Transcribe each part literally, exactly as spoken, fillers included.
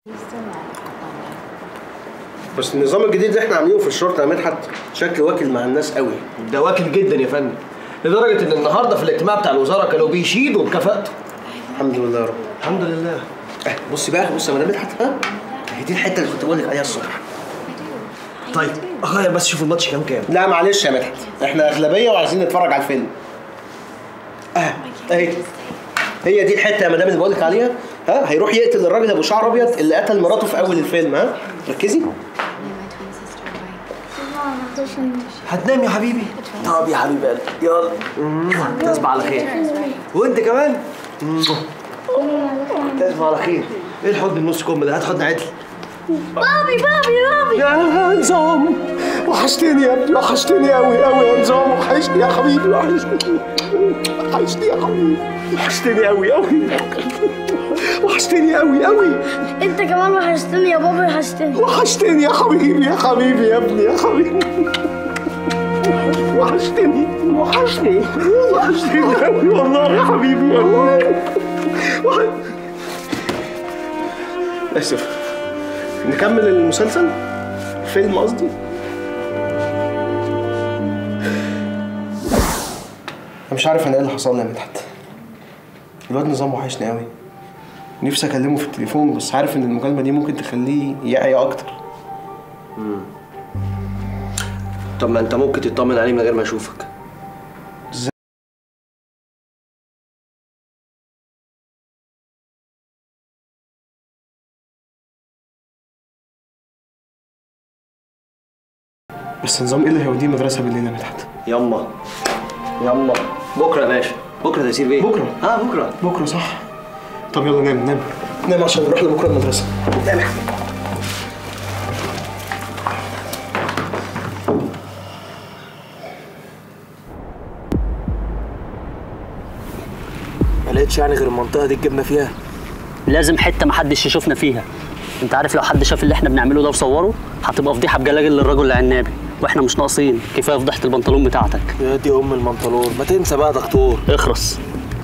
بس النظام الجديد اللي احنا عاملينه في الشرطه يا مدحت شكل واكل مع الناس قوي. ده واكل جدا يا فندم، لدرجه ان النهارده في الاجتماع بتاع الوزاره كانوا بيشيدوا بكفاءته. الحمد لله يا رب. الحمد لله. اه بصي بقى، بصي يا مدام مدحت، ها هي دي الحته اللي كنت بقول لك عليها الصبح. طيب اغير بس شوف الماتش كام كام. لا معلش يا مدحت، احنا اغلبيه وعايزين نتفرج على الفيلم. اه اهي هي دي الحته يا مدام اللي بقول لك عليها. ها هيروح يقتل الراجل ابو شعر ابيض اللي قتل مراته في اول الفيلم. ها ركزي. هتنام يا حبيبي؟ طب يا حبيبي قلبي يلا تصبح على خير. وانت كمان تصبح على خير. ايه الحضن النص كم ده؟ هات حضن عدل. بابي بابي بابي يا نظام وحشتني يا ابني، وحشتني قوي قوي يا نظام، وحشتني يا حبيبي، وحشتني وحشتني يا حبيبي، وحشتني قوي قوي، وحشتني قوي قوي. انت كمان وحشتني يا بابا، وحشتني وحشتني يا حبيبي يا حبيبي يا ابني يا حبيبي، وحشتني وحشني وحشتني قوي والله يا حبيبي يا ابني. اسف، نكمل المسلسل؟ الفيلم قصدي. انا مش عارف انا ايه اللي حصل لي يا مدحت. الواد نظام وحشني قوي، نفسي اكلمه في التليفون بس عارف ان المكالمه دي ممكن تخليه يعيا اكتر. امم طب ما انت ممكن تطمن عليه من غير ما اشوفك. ازاي؟ بس نظام ايه اللي هيوديه مدرسه بالليل يا مدحت؟ يما يما بكره يا باشا، بكره تيسير بيه. بكره؟ اه بكره بكره صح. طب يلا نام نام نام عشان نروح لبكره المدرسه. نام يا حبيبي. ما لقيتش يعني غير المنطقه دي الجبنه فيها. لازم حته محدش يشوفنا فيها. انت عارف لو حد شاف اللي احنا بنعمله ده وصوره هتبقى فضيحه بجلاجل للرجل العنابي، واحنا مش ناقصين. كفايه فضيحه البنطلون بتاعتك. يا دي ام البنطلون، ما تنسى بقى دكتور. اخرس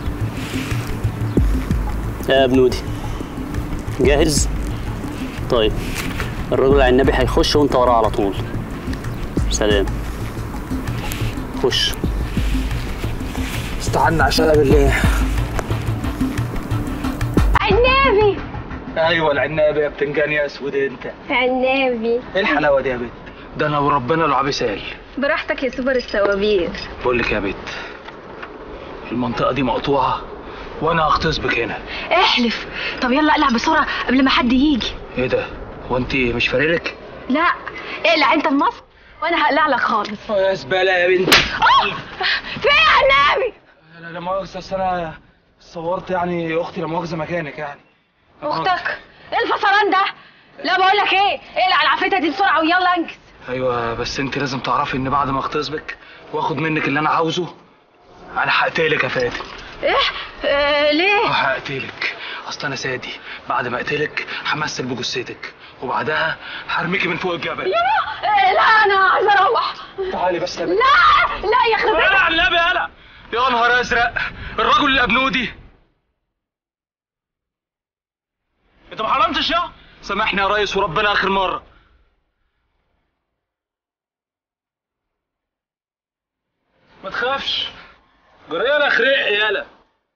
يا بنودي. جاهز؟ طيب الرجل العنابي هيخش وانت وراه على طول. سلام. خش. استعنا عشان بالله. عنابي. ايوه العنابي يا بتنجان يا اسود انت. عنابي. ايه الحلاوه دي يا بت؟ ده انا وربنا لعبي سال. براحتك يا سوبر السوابير. بقول لك يا بت، المنطقه دي مقطوعه وانا هغتصبك هنا. احلف. طب يلا اقلع بسرعه قبل ما حد يجي. ايه ده؟ هو انت مش فارقلك؟ لا اقلع انت في مصر وانا هقلع لك خالص. يا زباله يا بنت. في ايه يا عنابي؟ لا لا مؤاخذه، اصل انا صورت يعني اختي لا مؤاخذه مكانك يعني. اختك؟ ايه الفصلان ده؟ لا بقول لك ايه، اقلع العفريته دي بسرعه ويلا انجز. ايوه بس انت لازم تعرفي ان بعد ما اغتصبك واخد منك اللي انا عاوزه انا هقتلك يا فاتن. ايه؟ آه ليه؟ هقتلك. اصل انا سادي، بعد ما اقتلك همثل بجثتك وبعدها هرميكي من فوق الجبل. يا آه لا انا عايزه اروح. تعالي بس يا بنت. لا لا يخرب بيتك. يلا على النبي يلا. يا نهار ازرق، الرجل اللي ابنودي. انت ما حرمتش يا؟ سامحني يا ريس وربنا اخر مره. ما تخافش، جريانة خرق يالا.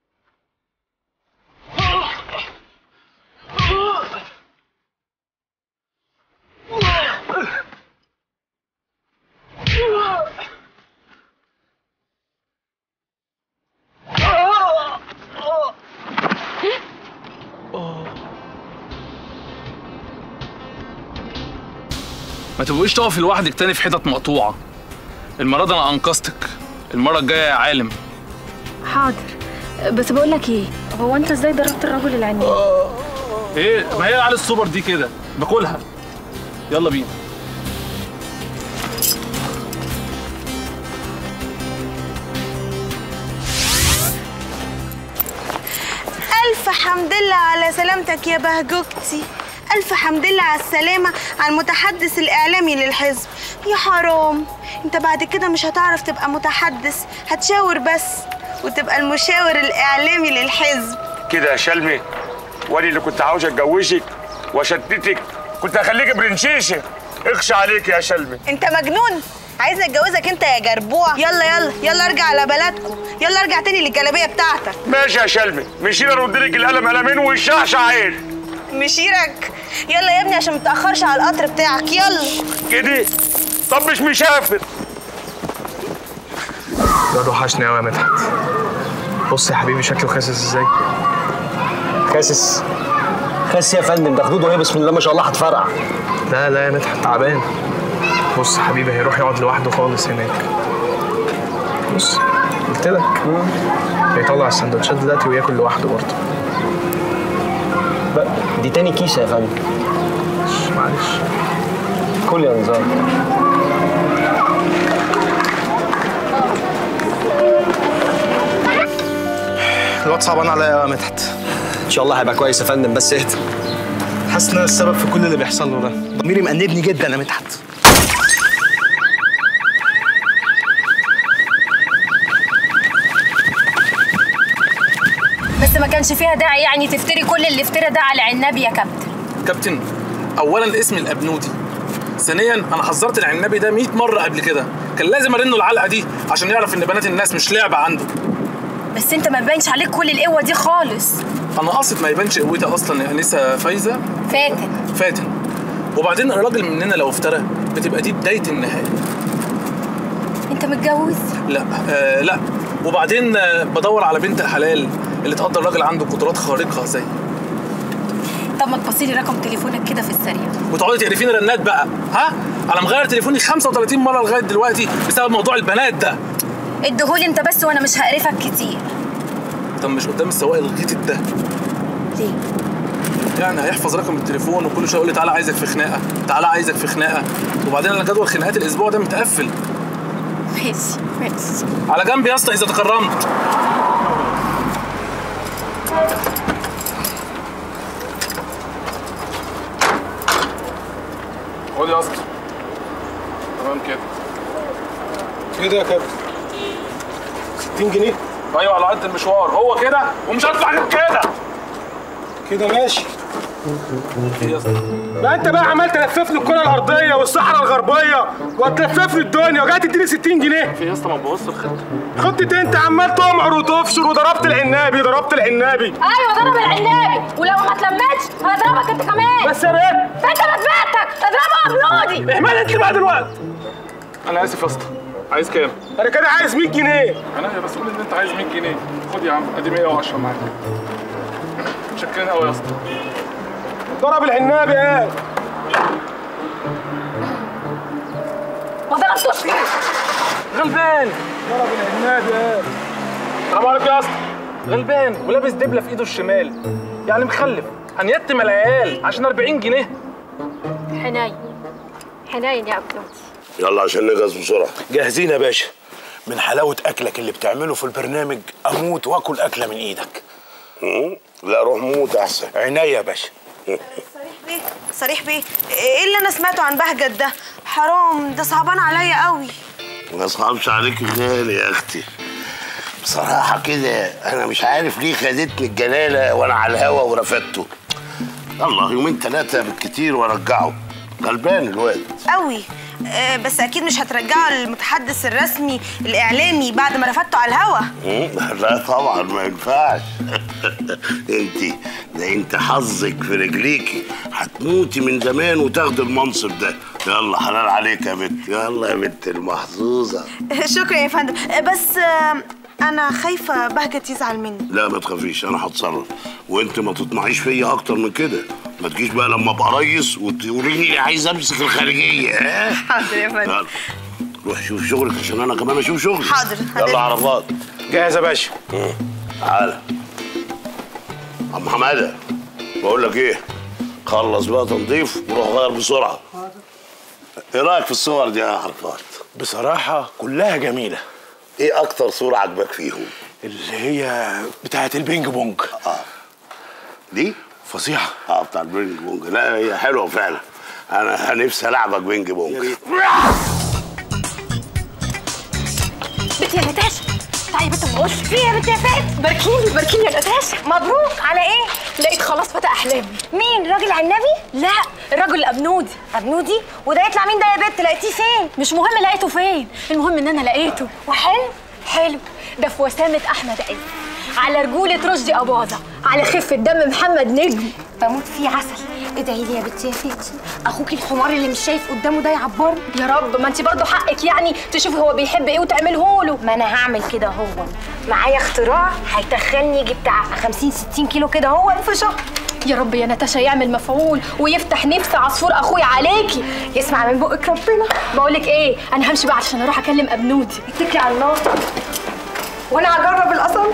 ما تبقيش تقفي لوحدك تاني في حتت مقطوعة. المرة دي أنا أنقذتك، المرة الجاية يا عالم. حاضر، بس بقول لك ايه، هو انت ازاي ضربت الرجل العنيد؟ ايه؟ ما هي على السوبر دي كده باكلها. يلا بينا. ألف حمد لله على سلامتك يا بهجوكتي. ألف حمد لله على السلامة على المتحدث الإعلامي للحزب. يا حرام، أنت بعد كده مش هتعرف تبقى متحدث، هتشاور بس وتبقى المشاور الإعلامي للحزب. كده يا شلمي، وأنا اللي كنت عاوز أتجوزك وشتتك كنت هخليك برنشيشه. اخشى عليك يا شلمي. انت مجنون؟ عايزني اتجوزك انت يا جربوع؟ يلا يلا يلا ارجع على بلدكم، يلا ارجع تاني للجلابيه بتاعتك. ماشي يا شلمي، مشينا نرد لك القلم قلمين والشعشع عين. مشيرك؟ يلا يا ابني عشان ما تاخرش على القطر بتاعك. يلا كده. طب مش مسافر. الواد وحشني قوي يا مدحت. بص يا حبيبي شكله خاسس ازاي. خاسس خاسس يا فندم، ده خدوده ايه بسم الله ما شاء الله هتفرقع. لا لا يا مدحت تعبان. بص يا حبيبي هيروح يقعد لوحده خالص هناك. بص قلت لك هيطلع السندوتشات دلوقتي وياكل لوحده برضه. دي تاني كيسه يا فندم. معلش كل يا نظام. الواد صعبان عليا يا مدحت. ان شاء الله هيبقى كويس يا فندم بس اهدى. حاسس ان انا السبب في كل اللي بيحصل له ده. ضميري مأنبني جدا يا مدحت. بس ما كانش فيها داعي يعني تفتري كل اللي افترى ده على عنابي يا كابتن. كابتن، اولا اسم الابنودي، ثانيا انا حذرت العنابي ده مية مره قبل كده، كان لازم ارنه العلقه دي عشان يعرف ان بنات الناس مش لعبه عنده. بس انت ما بيبانش عليك كل القوه دي خالص. انا قاصد ما يبانش قوتي اصلا يا انسه فايزه. فاتن فاتن. وبعدين الراجل مننا لو افترى بتبقى دي بدايه النهايه. انت متجوز؟ لا آه لا. وبعدين آه بدور على بنت الحلال اللي تقدر راجل عنده قدرات خارقه زي. طب ما تبصيلي رقم تليفونك كده في السريع وتقعدي تعرفيني رنات بقى. ها انا مغير تليفوني خمسة وتلاتين مره لغايه دلوقتي بسبب موضوع البنات ده. اديهولي انت بس وانا مش هقرفك كتير. طب مش قدام السواق الغيتت ده؟ ليه؟ يعني هيحفظ رقم التليفون وكل شويه يقول لي تعالى عايزك في خناقه، تعالى عايزك في خناقه، وبعدين انا جدول خناقات الاسبوع ده متقفل. ماشي ماشي. على جنب يا اسطى اذا تكرمت. خد يا اسطى. تمام كده. كده يا كابتن. ستين جنيه؟ ايوه على قد المشوار، هو كده ومش هدفع غير كده. كده ماشي. ايه يا اسطى؟ بقى انت بقى عمال تلففني الكره الارضيه والصحراء الغربيه وتلففني الدنيا وجاي تديني ستين جنيه. في يا اسطى ما تبوظش الخطه. خطة انت عمال تمعر وتفشر وضربت العنابي ضربت العنابي. ايوه ضرب العنابي، ولو ما اتلمتش هضربك انت كمان. بس يا بنت انت بتباتك اضربه ابنودي. اهمال انت بقى دلوقتي. انا اسف يا اسطى. عايز كام؟ انا كده عايز مية جنيه. انا يا مسؤول ان انت عايز مية جنيه. خد يا عم ادي مية وعشرة معاك. متشكرين قوي يا اسطى. ضرب العنابي قال. ما ضربتوش فيه. غلبان. ضرب العنابي قال. السلام عليكم يا اسطى. غلبان ولابس دبله في ايده الشمال، يعني مخلف، هنيتم العيال عشان أربعين جنيه. حنين حنين يا ابنودي. يلا عشان نجهز بسرعه. جاهزين يا باشا. من حلاوه اكلك اللي بتعمله في البرنامج اموت واكل اكله من ايدك. لا روح موت احسن. عينيا يا باشا. صريح بيه صريح بيه ايه اللي انا سمعته عن بهجت ده؟ حرام، ده صعبان عليا قوي. ما صعبش عليك غالي يا اختي. بصراحه كده انا مش عارف ليه خدتني الجلاله وانا على الهوا ورفدته. الله يومين ثلاثه بالكتير وارجعه. غلبان الواد قوي. أه بس اكيد مش هترجعه للمتحدث الرسمي الاعلامي بعد ما رفدته على الهوا. لا طبعا ما ينفعش. انت ده انت حظك في رجليكي، هتموتي من زمان وتاخدي المنصب ده. يلا حلال عليك يا بنت، يلا يا بنت المحظوظه. شكرا يا فندم. أه بس أه انا خايفه بهجت يزعل مني. لا ما تخافيش انا هتصرف، وانت ما تطمعيش فيا اكتر من كده. ما تجيش بقى لما ابقى ريس وتقولي لي عايز امسك الخارجيه. ها حاضر يا فندم. يلا روح شوف شغلك عشان انا كمان اشوف شغلي. حاضر. يلا عرفات. جاهز يا باشا. تعالى عم حماده، بقول لك ايه، خلص بقى تنظيف وروح غير بسرعه. ايه رايك في الصور دي يا عرفات؟ بصراحه كلها جميله. ايه اكتر صوره عجبك فيهم؟ اللي هي بتاعت البينج بونج. اه دي فظيعه. اه بتاع البينج بونج. لا هي حلوه فعلا. انا نفسي العبك بينج بونج. بنتي يا نتاشا تعالي يا بنت الغش. في ايه يا بنت يا فات؟ باركيلي باركيلي يا نتاشا. مبروك. على ايه؟ لقيت خلاص فتى احلامي. مين؟ راجل عنبي؟ لا الراجل الابنودي. ابنودي؟ وده يطلع مين ده يا بنت؟ لقيتيه فين؟ مش مهم لقيته فين، المهم ان انا لقيته. وحلو؟ حلو. ده في وسامة احمد عز، على رجولة رشدي أباظة، على خفة دم محمد نجم. بموت فيه عسل. ادعي لي يا بنتي يا فتي اخوكي الحمار اللي مش شايف قدامه ده يعبرني. يا رب، ما انت برضه حقك يعني تشوفي هو بيحب ايه وتعمله له. ما انا هعمل كده. هو معايا اختراع هيتخني يجي بتاع خمسين ستين كيلو كده هو في شهر. يا رب يا نتاشا يعمل مفعول ويفتح نفس عصفور اخويا عليكي، يسمع من بقك ربنا. بقولك ايه، انا همشي بقى عشان اروح اكلم ابنودي. اتكلي على الله وانا هجرب القصص.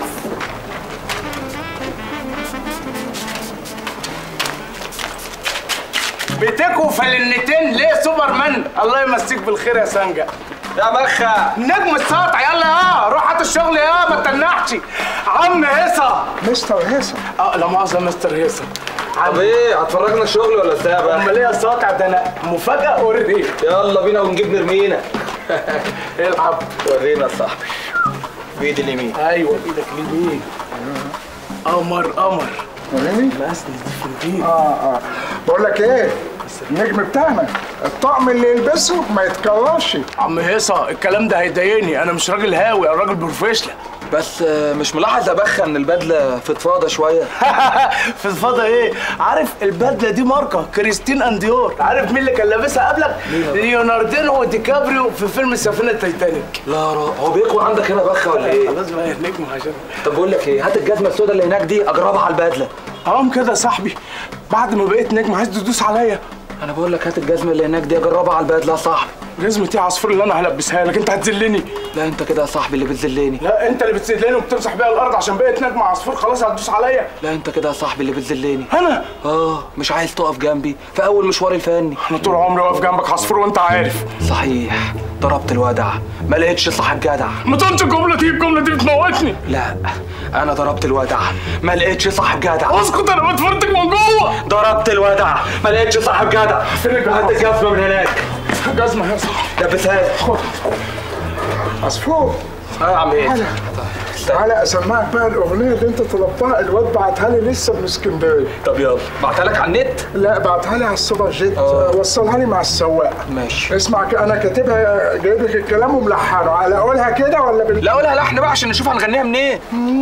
بتكوا فلنتين ليه سوبرمان؟ الله يمسيك بالخير يا سانجا. يا بخا نجم السطع. يلا اه روح هات الشغل يا ما تنحش. عم هيصه. مستر هيثم. اه لا مؤاخذه مستر هيصه. طب ايه هتفرجنا الشغل ولا ازاي بقى؟ امال ايه يا ساطع؟ ده انا مفاجاه اوريدي. يلا بينا ونجيب نرمينا. العب. ورينا يا صاحبي. بايد اليمين. ايوه بايدك اليمين. قمر قمر. وريني؟ مقاسني دي في البيت. اه اه بقول لك ايه؟ النجم بتاعنا الطقم اللي يلبسه ما يتكررش. عم هيصه الكلام ده هيضايقني، انا مش راجل هاوي، انا راجل بروفيشنال. بس مش ملاحظ يا بخا ان البدله فضفاضه شويه؟ فضفاضه ايه؟ عارف البدله دي ماركه كريستين انديور. عارف مين اللي كان لابسها قبلك؟ ليوناردو دي كابريو في فيلم السفينه التايتانيك. لا را هو بيقوى عندك هنا بخا ولا ايه؟ خلاص بقى يا نجم عشان. طب بقول لك ايه، هات الجزمه السوداء اللي هناك دي اجربها على البدله. حرام كده يا صاحبي، بعد ما بقيت نجم عايز تدوس عليا. انا بقول لك هات الجزمه اللي هناك دي اجربها على البدله يا صاحبي. جزمتي عصفور اللي انا هلبسها لك، انت هتذلني. لا انت كده يا صاحبي اللي بتذلني. لا انت اللي بتذلني وبتمسح بيها الارض عشان بقيت نجم عصفور خلاص هتدوس عليا. لا انت كده يا صاحبي اللي بتذلني. انا؟ اه مش عايز تقف جنبي في اول مشواري الفني. انا طول عمري واقف جنبك عصفور وانت عارف. صحيح ضربت الودع ما لقيتش صاحب جدع. ما تقولش الجمله دي، الجمله دي بتموتني. لا انا ضربت الودع ما لقيتش صاحب جدع. اسكت انا بتفرتك من جوه. ضربت الودع ما لقيتش صاحب جدع. فين هات الجزمه من هناك. جزمه يا صاحبي. لبسها لي. خد عصفور. اه يا عم ايه؟ تعالى تعالى اسمعك بقى الاغنيه اللي انت طلبتها، الواد بعتها لي لسه من اسكندريه. طب يلا بعتها لك على النت؟ لا بعتها لي على السوبر جيت. أوه. وصلها لي مع السواق. ماشي. اسمع انا كاتبها جايب لك الكلام وملحنه، على اقولها كده ولا بال... لا قولها لحن بقى عشان نشوف هنغنيها منين.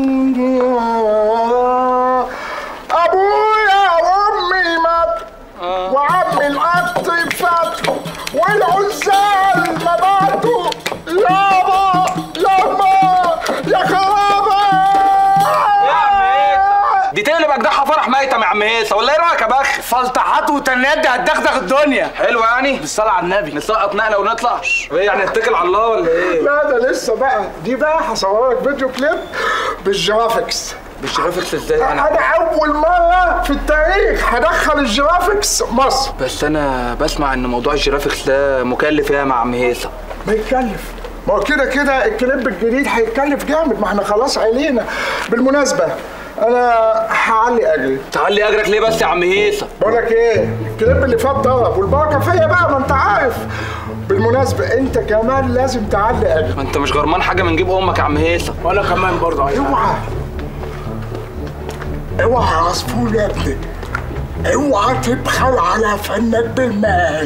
ابويا وامي مات وعمي القط فات والعزال ما ماتوا. يابا ياما يا خرابه. يا عم هيثم دي تقلب اجدعها فرح ميتم يا عم هيثم ولا ايه رايك يا بخ؟ فلتحات وتنيات دي هتدغدغ الدنيا. حلو يعني؟ بالصلاه على النبي. نسقط نقله ونطلع؟ ايه يعني نتكل على الله ولا ايه؟ لا ده لسه بقى، دي بقى هصور لك فيديو كليب بالجرافيكس. بالجرافيكس ازاي؟ انا انا اول مره في التاريخ هدخل الجرافيكس مصر. بس انا بسمع ان موضوع الجرافيكس ده مكلف يا عم هيثم. بيتكلف، ما هو كده كده الكليب الجديد هيتكلف جامد، ما احنا خلاص علينا. بالمناسبه انا هعلي اجري. تعلي اجرك ليه بس يا عم هيثم؟ بقول لك ايه، الكليب اللي فات ضرب والبركه فيا بقى ما انت عارف. بالمناسبه انت كمان لازم تعلي اجري. ما انت مش غرمان حاجه من جيب امك يا عم هيثم. وانا كمان برضه عايز. اوعى اوعى يا عصفور يا ابني، اوعى تبخل على فنك بالمال.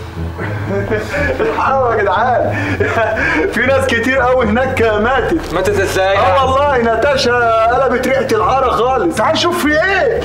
الحقوا يا جدعان، في ناس كتير قوي هناك ماتت. ماتت ازاي؟ اه والله ناتاشا قلبت ريحه العرق خالص. تعال نشوف في ايه.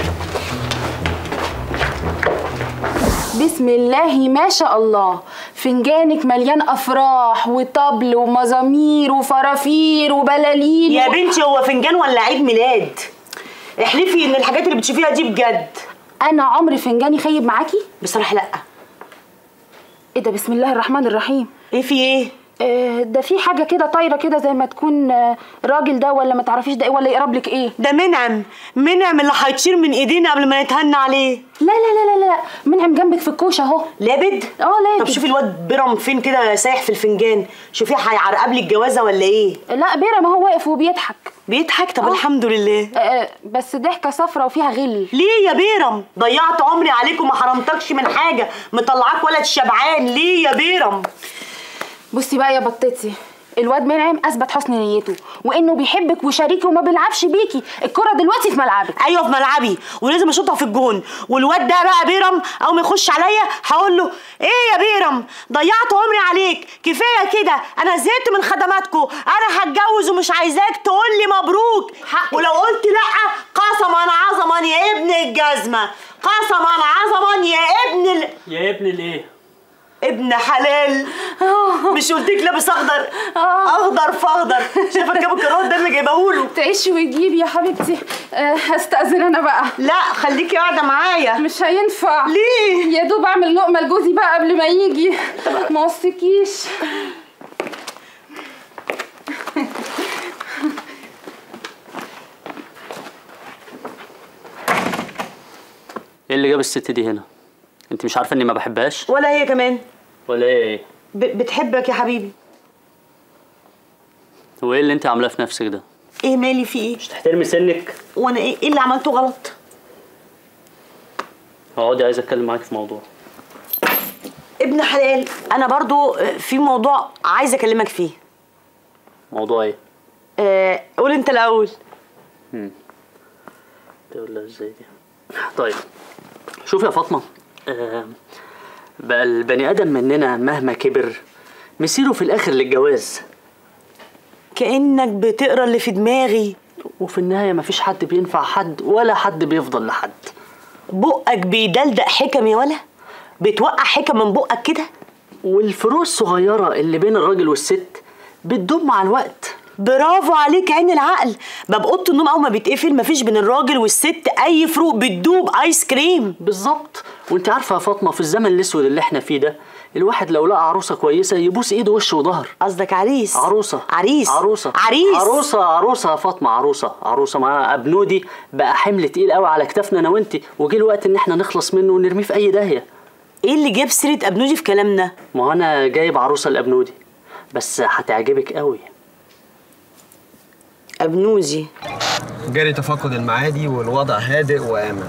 بسم الله ما شاء الله، فنجانك مليان افراح وطبل ومزامير وفرافير وبلالين. يا بنتي هو فنجان ولا عيد ميلاد؟ احلفي ان الحاجات اللي بتشوفيها دي بجد. انا عمري فنجاني خيب معاكي؟ بصراحه لا. ايه ده؟ بسم الله الرحمن الرحيم. ايه في ايه؟ آه ده في حاجه كده طايره كده زي ما تكون آه راجل ده، ولا ما تعرفيش ده ايه ولا يقرب لك ايه؟ ده منعم، منعم اللي هيطير من ايدينا قبل ما نتهنى عليه. لا لا لا لا لا، منعم جنبك في الكوشه اهو. لابد؟ اه لابد. طب شوفي الواد بيرم فين كده سايح في الفنجان، شوفيه هيعرقب لي الجوازه ولا ايه؟ لا بيرم هو واقف وبيضحك. بيضحك؟ طب أوه. الحمد لله. آه بس ضحكه صفرة وفيها غل. ليه يا بيرم؟ ضيعت عمري عليك وما حرمتكش من حاجه، مطلعاك ولد شبعان. ليه يا بيرم؟ بصي بقى يا بطتي، الواد منعم اثبت حسن نيته وانه بيحبك وشريكي وما بيلعبش بيكي. الكره دلوقتي في ملعبك. ايوه في ملعبي ولازم اشوطها في الجون. والواد ده بقى بيرم اول ما يخش عليا هقول له ايه يا بيرم ضيعت عمري عليك، كفايه كده، انا زهقت من خدماتكم، انا هتجوز ومش عايزاك تقول لي مبروك. ولو قلت لا قسما عظما يا ابن الجزمه، قسما عظما يا ابن ال... يا ابن الايه؟ ابن حلال. مش قلتلك لابس اخضر؟ اخضر فاخضر. شايفه كام الكرات ده اللي جايبهوله؟ تعيش وتجيب يا حبيبتي. هستأذن انا بقى. لا خليكي قاعده معايا. مش هينفع. ليه؟ يا دوب اعمل لقمه لجوزي بقى قبل ما يجي. ما وصيكيش. ايه اللي جاب الست دي هنا؟ انت مش عارفه اني ما بحبهاش؟ ولا هي كمان. ولا ايه؟ ب- بتحبك يا حبيبي. هو ايه اللي انت عاملاه في نفسك ده؟ ايه مالي في ايه؟ مش تحترمي سنك؟ وانا ايه ايه اللي عملته غلط؟ اقعدي، عايز اتكلم معاك في موضوع. ابن حلال، انا برضو في موضوع عايزه اكلمك فيه. موضوع ايه؟ آه قول انت الاول. امم تقول لها ازاي دي؟ طيب شوف يا فاطمه، آه بقى البني ادم مننا مهما كبر مسيره في الاخر للجواز. كانك بتقرا اللي في دماغي. وفي النهايه مفيش حد بينفع حد ولا حد بيفضل لحد. بقك بيدلدق حكم يا ولا؟ بتوقع حكم من بقك كده؟ والفروق الصغيره اللي بين الراجل والست بتدوم مع الوقت. برافو عليك عين العقل. باب اوضه النوم اول ما بيتقفل مفيش بين الراجل والست اي فروق، بتدوب ايس كريم. بالظبط. وانت عارفه يا فاطمه في الزمن الاسود اللي احنا فيه ده الواحد لو لقى عروسه كويسه يبوس ايده وش وظهر. قصدك عريس؟ عروسه. عريس. عروسه. عريس. عروسه عروسه يا فاطمه، عروسه عروسه مع ابنودي بقى حمل تقيل قوي على كتافنا انا وانت، وجه الوقت ان احنا نخلص منه ونرميه في اي داهيه. ايه اللي جاب سيره ابنودي في كلامنا؟ ما هو انا جايب عروسه لابنودي بس هتعجبك قوي. ابنودي جاري تفقد المعادي والوضع هادئ وامن.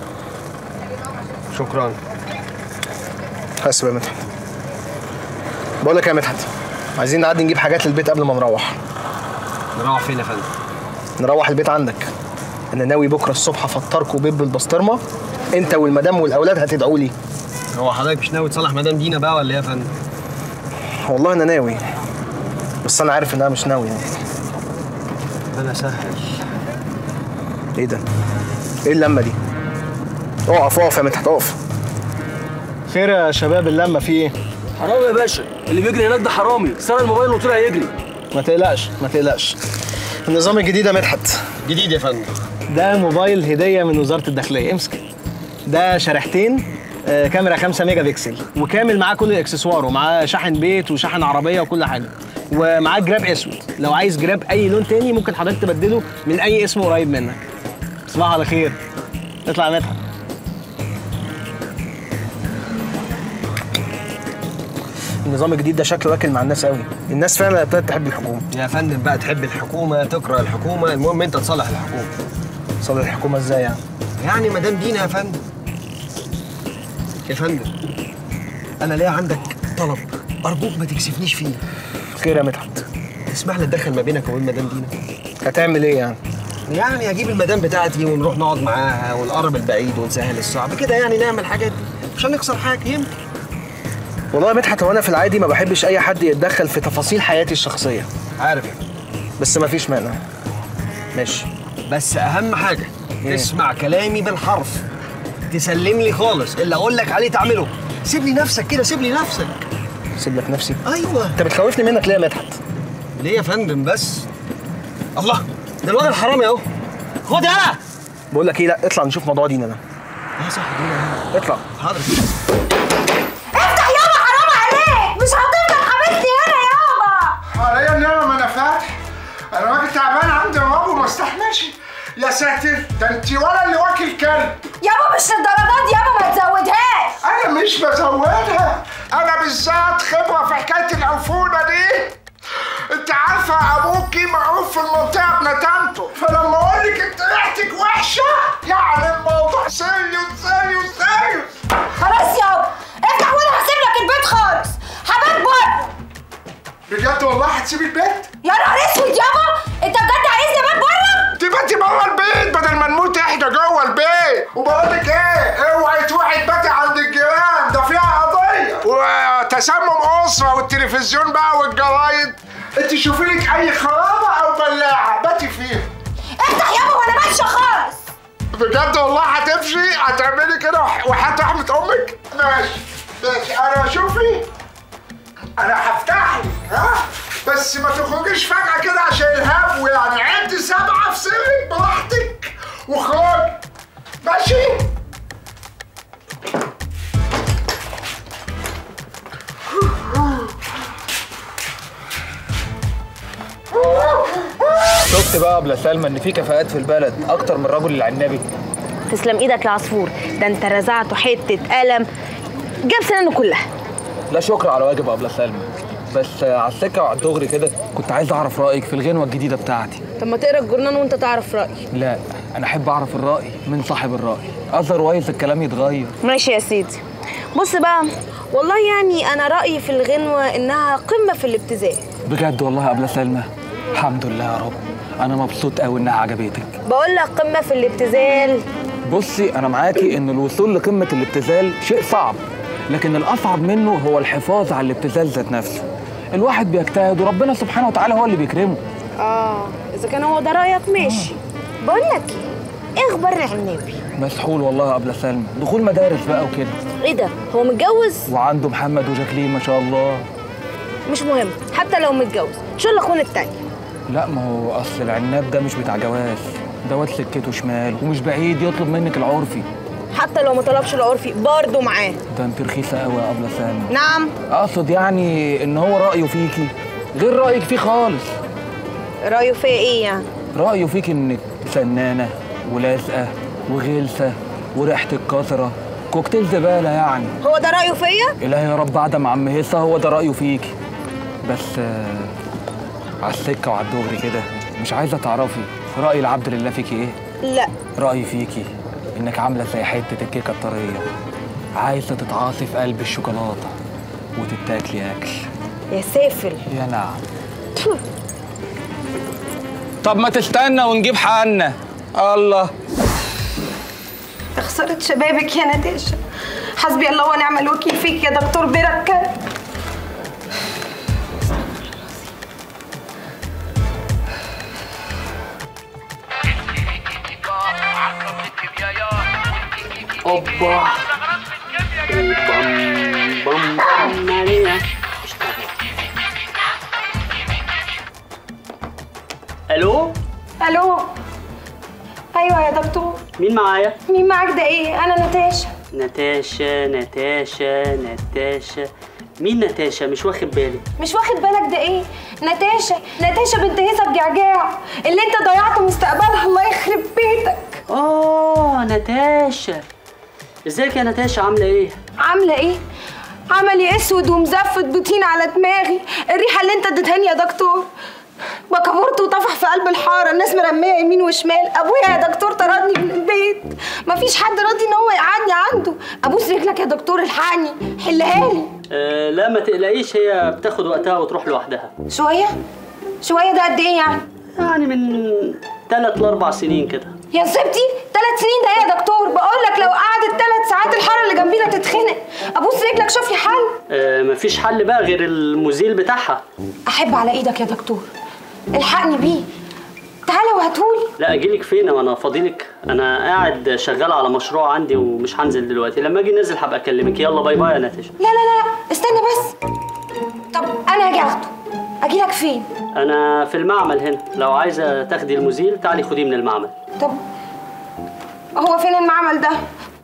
شكرا. حاسب يا مدحت. بقول لك يا مدحت، عايزين نعدي نجيب حاجات للبيت قبل ما نروح. نروح فين يا فندم؟ نروح البيت عندك. انا ناوي بكره الصبح افطركوا بيض بالبسطرمه، انت والمدام والاولاد هتدعوا لي. هو حضرتك مش ناوي تصلح مدام دينا بقى ولا ايه يا فندم؟ والله انا ناوي، بس انا عارف انها مش ناوي يعني. انا سهل. ايه ده؟ ايه اللمه دي؟ اقف اقف يا مدحت اقف. خير يا شباب، اللمه في ايه؟ حرامي يا باشا، اللي بيجري هناك ده حرامي، سرق الموبايل وطلع يجري. ما تقلقش ما تقلقش. النظام الجديد يا مدحت. جديد يا فندم. ده موبايل هديه من وزاره الداخليه، امسك. ده شريحتين، آه كاميرا خمسة ميجا بكسل، وكامل معاه كل الاكسسوار، ومعاه شاحن بيت وشاحن عربيه وكل حاجه، ومعاه جراب اسود. لو عايز جراب اي لون تاني ممكن حضرتك تبدله من اي اسم قريب منك. تصبح على خير. اطلع يا مدحت. النظام الجديد ده شكله واكل مع الناس قوي، الناس فعلا ابتدت تحب الحكومه. يا فندم بقى تحب الحكومه تكره الحكومه، المهم انت تصلح الحكومه. تصلح الحكومه ازاي يعني؟ يعني مدام دينا يا فندم. يا فندم انا ليا عندك طلب، ارجوك ما تكسفنيش فيه. خير يا مدحت. تسمح لي اتدخل ما بينك وبين مدام دينا؟ هتعمل ايه يعني؟ يعني اجيب المدام بتاعتي ونروح نقعد معاها ونقرب البعيد ونسهل الصعب كده، يعني نعمل حاجات مش هنخسر حاجه يمكن. والله يا مدحت هو انا في العادي ما بحبش اي حد يتدخل في تفاصيل حياتي الشخصيه. عارف يا بس ما فيش مانع. ماشي. بس اهم حاجه إيه؟ تسمع كلامي بالحرف، تسلم لي خالص، اللي اقول لك عليه تعمله. سيب لي نفسك كده، سيب لي نفسك. سيب لك نفسي؟ ايوه. انت بتخوفني منك ليه يا مدحت؟ ليه يا فندم بس؟ الله، ده الواد الحرامي اهو. خد يلا. بقول لك ايه، لا اطلع نشوف موضوع دينا ده. اه صح دينا. اطلع. حاضر. افتح يابا، حرام عليك، مش هتفضل حبيبتي هنا يابا. حاليا يابا ما انا فاتح، انا راجل تعبان عندي بابا وما استحملش. يا ساتر، ده انت ولا اللي واكل كلب. يابا مش للدرجات يابا، ما تزودهاش. انا مش بزودها، انا بالذات خبره في حكايه العفونه دي. انت عارفه ابوكي معروف في المنطقه بنتانته، فلما اقول لك انت ريحتك وحشه يعني الموضوع سيريوس سيريوس سيريوس. خلاص يابا افتح وانا هسيب لك البيت خالص. حبايب بره. بجد والله هتسيبي البيت؟ يا نهار اسود يابا، انت بجد عايزني ابات بره؟ تبقى انت بره البيت بدل ما نموت احنا جوه البيت. وبقول لك ايه، اوعي تروحي تباتي عند الجيران، ده فيها قضيه وتسمم اسره والتلفزيون بقى والجرايد. انت شوفي لك اي خرابه او بلاعه باتي فيها. افتح يابا وانا ماشيه خالص. بجد والله هتمشي؟ هتعملي كده وحياة رحمة امك؟ ماشي ماشي. انا شوفي انا هفتح لك ها، بس ما تخرجيش فجأة كده عشان الهبو، يعني عندي سبعة في سرك براحتك واخرجي ماشي؟ شفت بقى قبل سلمى ان في كفاءات في البلد اكتر من الرجل العنابي. تسلم ايدك يا عصفور، ده انت رزعته حته قلم جاب سنانه كلها. لا شكر على واجب قبل سلمى، بس على السكه وعلى الدغري كده كنت عايز اعرف رايك في الغنوه الجديده بتاعتي. طب ما تقرا الجورنال وانت تعرف رايي. لا انا احب اعرف الراي من صاحب الراي، اذروايز الكلام يتغير. ماشي يا سيدي. بص بقى، والله يعني انا رايي في الغنوه انها قمه في الابتذال. بجد والله قبل سلمى؟ الحمد لله يا رب، انا مبسوط قوي انها عجبتك. بقول لك قمه في الابتذال. بصي انا معاكي ان الوصول لقمه الابتذال شيء صعب، لكن الاصعب منه هو الحفاظ على الابتذال ذات نفسه. الواحد بيجتهد وربنا سبحانه وتعالى هو اللي بيكرمه. اه اذا كان هو ده رايك ماشي. بقول لك ايه، ايه اخبار العنابي؟ مسحول والله قبل سلمى، دخول مدارس بقى وكده. ايه ده، هو متجوز؟ وعنده محمد وجاكلين ما شاء الله. مش مهم، حتى لو متجوز ان شاء الله اخونا التاني. لا ما هو اصل العناب ده مش بتاع جواز، ده واد سكته شمال ومش بعيد يطلب منك العرفي. حتى لو ما طلبش العرفي برضه معاه. ده انت رخيصه قوي يا قبل سلمى. نعم. اقصد يعني ان هو رايه فيكي غير رايك فيه خالص. رايه فيا ايه يعني؟ رايه فيكي انك فنانه ولازقه وغلسه وريحتك قذره، كوكتيل زباله يعني. هو ده رايه فيا؟ الهي يا رب عدم عم هيصه، هو ده رايه فيكي. بس آه على السكه وعلى الدغري كده، مش عايزه تعرفي راي العبد لله فيكي ايه؟ لا. رايي فيكي انك عامله زي حته الكيكه الطريه، عايزه تتعاصي في قلب الشوكولاته وتتاكلي اكل. يا سافل. يا نعم. طب ما تستنى ونجيب حقنا. الله. خسرت شبابك يا نتاشا. حسبي الله ونعم الوكيل فيك يا دكتور بركة. اوبا بام بام بام مارينا. الو الو. ايوه يا دكتور. مين معايا؟ مين معاك ده ايه؟ انا نتاشا. نتاشا نتاشا نتاشا. مين نتاشا؟ مش واخد بالي. مش واخد بالك ده ايه؟ نتاشا نتاشا بنت هيثم جعجاع اللي انت ضيعت مستقبلها، الله يخرب بيتك. اه نتاشا. ازيك يا نتاشا، عامله ايه؟ عامله ايه؟ عملي اسود ومزفت بطين على دماغي، الريحه اللي انت اديتهاني يا دكتور بكابورت وطفح في قلب الحاره، الناس مرميه يمين وشمال، ابويا يا دكتور طردني من البيت، مفيش حد راضي ان هو يقعدني عنده، ابوس رجلك يا دكتور الحقني حلها لي. أه لا ما تقلقيش، هي بتاخد وقتها وتروح لوحدها. شويه؟ شويه ده قد ايه يعني؟ يعني من ثلاث لاربع سنين كده. يا نصيبتي ثلاث سنين ده ايه يا دكتور؟ بقول لك لو قعدت ثلاث ساعات الحاره اللي جنبينا تتخنق، ابوس رجلك شوف لي حل. أه مفيش حل بقى غير المزيل بتاعها. احب على ايدك يا دكتور، الحقني بيه، تعالى وهاتولي. لا اجيلك فين وانا فاضيلك؟ انا قاعد شغال على مشروع عندي ومش هنزل دلوقتي، لما اجي نازل هبقى اكلمك. يلا باي باي يا نتاشا. لا لا لا استنى بس. طب انا هاجي اخده، اجيلك فين؟ انا في المعمل هنا، لو عايزه تاخدي المزيل تعالي خديه من المعمل. طب هو فين المعمل ده؟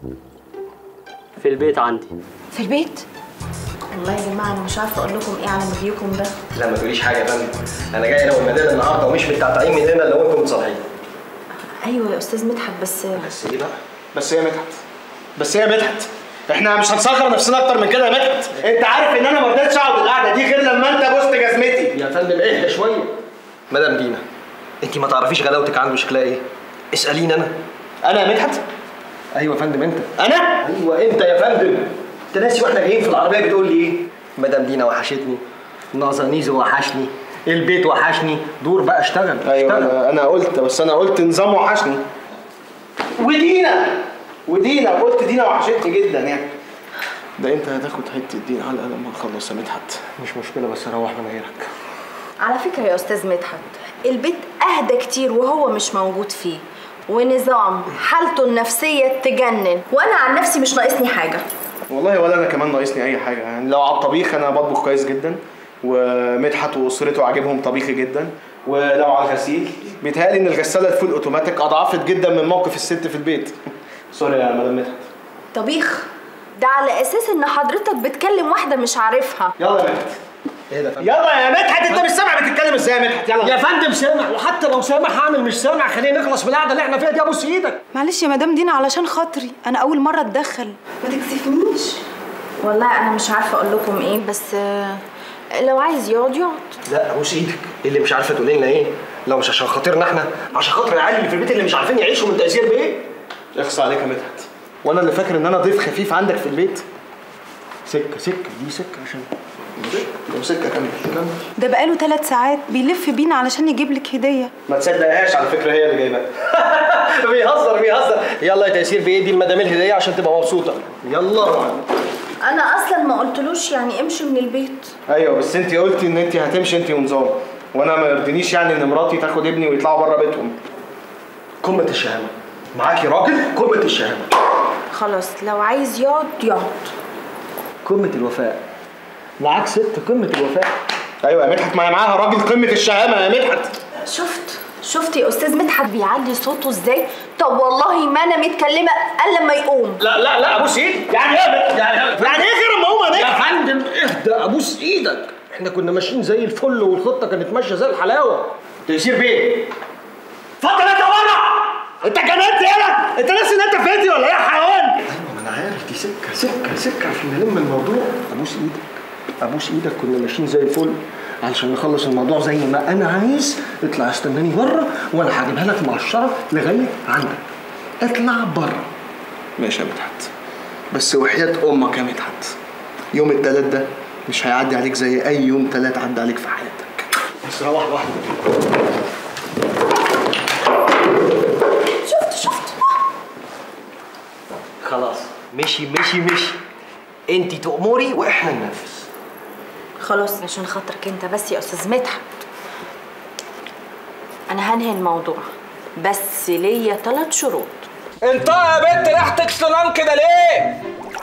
في البيت عندي. في البيت؟ والله يا جماعه انا مش عارفه اقول لكم ايه على مجيكم ده. لا ما تقوليش حاجه يا فندم، انا جاي انا والمدام النهارده ومش متعتعين من هنا لو انتم متصالحين. ايوه يا استاذ مدحت بس بس ايه بقى؟ بس ايه يا مدحت؟ بس ايه يا مدحت؟ احنا مش هنصغر نفسنا اكتر من كده يا مدحت، انت عارف ان انا ما رضيتش اقعد القعده دي غير لما انت بوست جزمتي. يا فندم اهدى شويه. مدام دينا انت ما تعرفيش غلاوتك عنده شكلها ايه؟ اساليني انا. انا يا مدحت؟ ايوه يا فندم انت. انا؟ ايوه انت يا فندم. انت ناسي واحنا جايين في العربيه بتقول لي ايه؟ مدام دينا وحشتني، نازا نيزو وحشني، البيت وحشني، دور بقى اشتغل. ايوه اشتغل. انا, أنا قلت، بس انا قلت نظام وحشني. ودينا ودينا قلت دينا وحشتني جدا يعني. ده انت هتاخد حته دين على لما نخلص يا مدحت. مش مشكله، بس اروح من غيرك. على فكرة يا أستاذ مدحت، البيت أهدى كتير وهو مش موجود فيه، ونظام حالته النفسية تجنن، وأنا عن نفسي مش ناقصني حاجة. والله ولا انا كمان ناقصني اي حاجه يعني. لو على الطبيخ انا بطبخ كويس جدا، ومدحت واسرته عاجبهم طبيخي جدا. ولو على الغسيل بيتهيألي ان الغساله الفول اوتوماتيك اضعفت جدا من موقف الست في البيت. سوري يا مدام مدحت. طبيخ؟ ده على أساس إن حضرتك بتكلم واحدة مش عارفها. يلا يا مدحت. ايه ده؟ يلا يا مدحت، انت مش سامع بتتكلم ازاي يا مدحت؟ يلا يا فندم سامع، وحتى لو سامع هعمل مش سامع. خلينا نخلص من القعده اللي احنا فيها دي. ابوس ايدك. معلش يا مدام دينا، علشان خاطري انا اول مره اتدخل، ما تكسفنيش. والله أنا مش عارفة أقول لكم إيه، بس لو عايز يقعد يقعد. لا ابوس ايدك. اللي مش عارفه تقولي لنا ايه؟ لو مش عشان خاطرنا احنا، عشان خاطر العيال اللي في البيت اللي مش عارفين يعيشوا من تأثير بايه؟ اخص عليك يا مدحت. وانا اللي فاكر ان انا ضيف خفيف عندك في البيت. سكه سكه دي سكه عشان لو سكه كمل كمل. ده بقاله ثلاث ساعات بيلف بينا علشان يجيب لك هديه. ما تصدقهاش على فكره، هي اللي جايباها. بيهزر بيهزر. يلا يا تيسير بايه دي المدام الهديه عشان تبقى مبسوطه. يلا. أنا أصلا ما قلتلوش يعني امشي من البيت. ايوه بس انت قلتي ان انت هتمشي انت ونظام، وانا ما يرضينيش يعني ان مراتي تاخد ابني ويطلعوا بره بيتهم. قمه الشهامه. معاكي راجل قمه الشهامه. خلاص لو عايز يقعد يقعد. قمه الوفاء. معاك ست قمه الوفاء. ايوه يا مدحت، ما هي معاها راجل قمه الشهامه يا مدحت. شفت شفت يا استاذ مدحت بيعلي صوته ازاي؟ طب والله ما انا متكلمه الا لما يقوم. لا لا لا ابوس ايدك. يعني ايه يعني يعني ايه غير ما هو يا فندم اهدى ابوس ايدك. احنا كنا ماشيين زي الفل والخطه كانت ماشيه زي الحلاوه. تيسير بيه اتفضل انت بره. انت جننت يالا؟ انت ناسي ان انت فيدي ولا ايه يا حيوان؟ ايوه ما انا عارف دي سكه سكه سكه عشان نلم الموضوع. ابوس ايدك ابوس ايدك. كنا ماشيين زي الفل علشان نخلص الموضوع زي ما انا عايز. اطلع استناني بره وانا هجيبها لك مقشره لغايه عندك. اطلع بره. ماشي يا مدحت، بس وحياة امك يا مدحت يوم التلات ده مش هيعدي عليك زي اي يوم تلات عدى عليك في حياتك. بس روح لوحدك. شفت شفت خلاص مشي مشي مشي. انت تأمري واحنا ننفذ. خلاص عشان خاطرك انت بس يا استاذ مدحت انا هنهي الموضوع، بس ليا ثلاث شروط. انت يا بنت ريحتك سنان كده ليه؟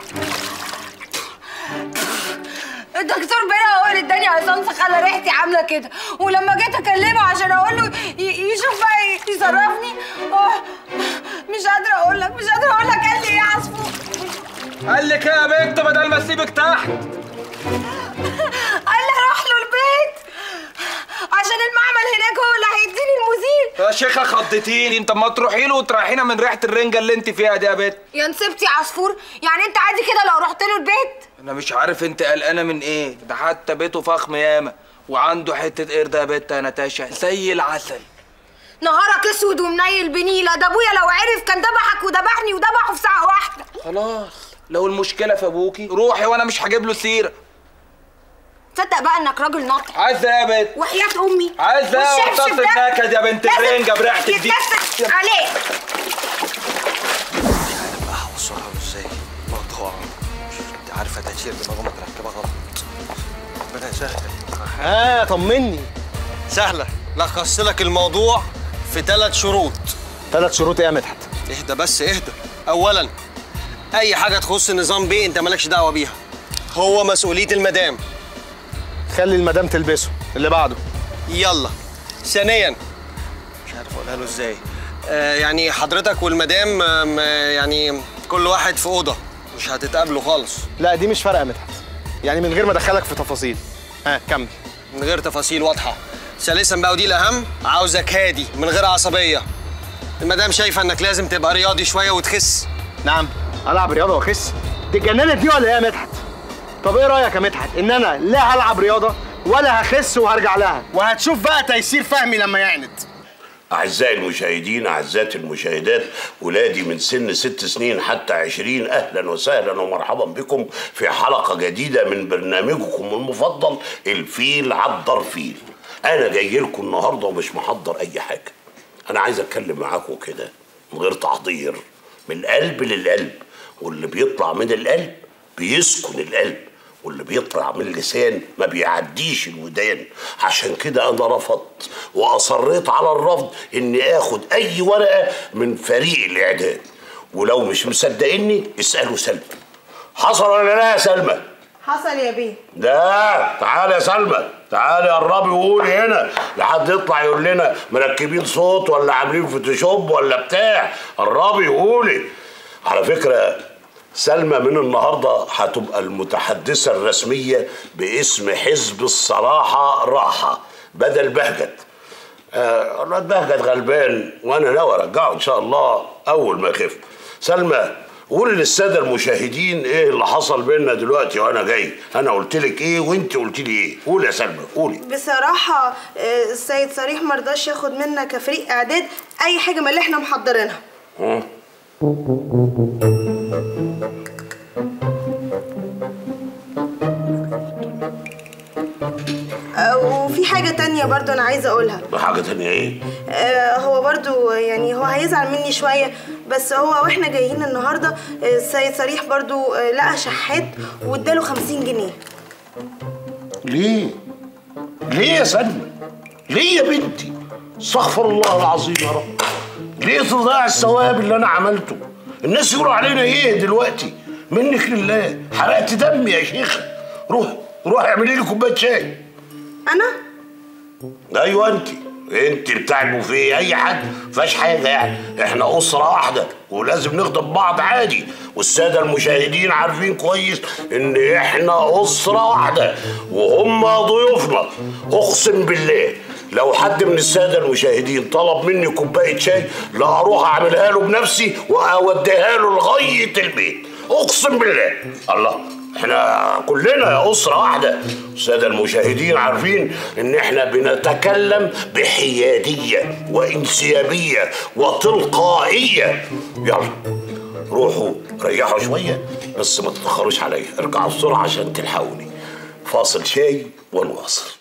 الدكتور بيرا هو اللي اداني عصام خلى ريحتي عامله كده، ولما جيت اكلمه عشان اقول له يشوف بقى يصرفني، اه مش قادره اقول لك مش قادره اقول لك قال لي ايه يا عصفور؟ قال لك ايه يا بنت بدل ما اسيبك تحت؟ قال لي اروح له البيت عشان المعمل هناك هو اللي هيديني المزيل. يا شيخه خضتيني. انت ما تروحي له وتريحينا من ريحه الرنجه اللي انت فيها دي يا بنت. يا نسيبتي يا عصفور، يعني انت عادي كده لو رحت له البيت؟ انا مش عارف انت قلقانه من ايه. ده حتى بيته فخم ياما وعنده حته قرد يا بنت يا نتاشا زي العسل. نهارك اسود ومنيل بنيله. ده ابويا لو عرف كان ذبحك وذبحني وذبحه في ساعه واحده. خلاص لو المشكله في ابوكي روحي وانا مش هجيب له سيره. تصدق بقى انك راجل ناطق. عايزه ايه يا بنت؟ وحياه امي عايزه ايه وقطاط النكد يا بنت الرنجه بريحتك دي؟ يتنفس عليك. انا بقى هوصلها ازاي؟ موضوع انت عارفه تأثير دماغه متركبه غلط. ربنا يسهل. ها طمني. سهله. لخصت لك الموضوع في ثلاث شروط. ثلاث شروط ايه يا مدحت؟ اهدى بس اهدى. اولا اي حاجه تخص النظام بيه انت مالكش دعوه بيها، هو مسؤوليه المدام. خلي المدام تلبسه. اللي بعده يلا. ثانيا مش عارف اقولها له ازاي. آه يعني حضرتك والمدام آه يعني كل واحد في اوضه مش هتتقابلوا خالص. لا دي مش فارقه يا مدحت، يعني من غير ما ادخلك في تفاصيل. ها كمل. من غير تفاصيل واضحه. ثالثا بقى ودي الاهم، عاوزك هادي من غير عصبيه. المدام شايفه انك لازم تبقى رياضي شويه وتخس. نعم العب رياضه واخس؟ دي اتجننت دي ولا ايه يا مدحت؟ طب ايه رايك يا مدحت ان انا لا هلعب رياضه ولا هخس وهرجع لها، وهتشوف بقى تيسير فهمي لما يعند. أعزائي المشاهدين أعزائي المشاهدات، ولادي من سن ست سنين حتى عشرين، أهلا وسهلا ومرحبا بكم في حلقة جديدة من برنامجكم المفضل الفيل عالدرفيل. انا جاي لكم النهارده ومش محضر اي حاجه. انا عايز اتكلم معاكم كده من غير تحضير، من القلب للقلب، واللي بيطلع من القلب بيسكن القلب، واللي بيطلع من اللسان ما بيعديش الودان. عشان كده انا رفضت واصريت على الرفض اني اخد اي ورقه من فريق الاعداد. ولو مش مصدقيني اسالوا سلمى. حصل ولا لا يا سلمى؟ حصل يا بيه. لا تعالي يا سلمى، تعالي قربي وقولي هنا لحد يطلع يقول لنا مركبين صوت ولا عاملين فوتوشوب ولا بتاع. قربي وقولي. على فكره سلمى من النهارده هتبقى المتحدثه الرسميه باسم حزب الصراحه راحه بدل بهجت. آه الواد بهجت غلبان وانا ناوي ارجعه ان شاء الله اول ما يخف. سلمى قولي للساده المشاهدين ايه اللي حصل بينا دلوقتي وانا جاي. انا قلت لك ايه وانت قلت لي ايه. قولي يا سلمى قولي. بصراحه السيد صريح ما رضاش ياخد منا كفريق اعداد اي حاجه من اللي احنا محضرينها. ها وفي حاجة تانية برضو أنا عايزة أقولها. حاجة تانية إيه؟ آه هو برضو يعني هو هيزعل مني شوية، بس هو وإحنا جايين النهاردة السيد صريح برضو آه لقى شحات واداله خمسين جنيه. ليه؟ ليه يا سلمى؟ ليه يا بنتي؟ استغفر الله العظيم يا رب. ليه تضيع الثواب اللي أنا عملته؟ الناس يقولوا علينا إيه دلوقتي؟ منك لله، حرقت دمي يا شيخة. روح روح اعملي لي كوباية شاي. أنا؟ ايوه انت انت بتاع البوفيه. اي حد مفيهاش حاجه يعني. احنا اسره واحده ولازم نخدم بعض عادي، والساده المشاهدين عارفين كويس ان احنا اسره واحده وهم ضيوفنا. اقسم بالله لو حد من الساده المشاهدين طلب مني كوبايه شاي لا اروح اعملها له بنفسي واوديها له لغايه البيت. اقسم بالله. الله احنا كلنا اسره واحده. الساده المشاهدين عارفين ان احنا بنتكلم بحياديه وانسيابيه وتلقائيه. يلا روحوا ريحوا شويه بس ما تتاخروش عليا. ارجعوا بسرعه عشان تلحقوني. فاصل شاي ونواصل.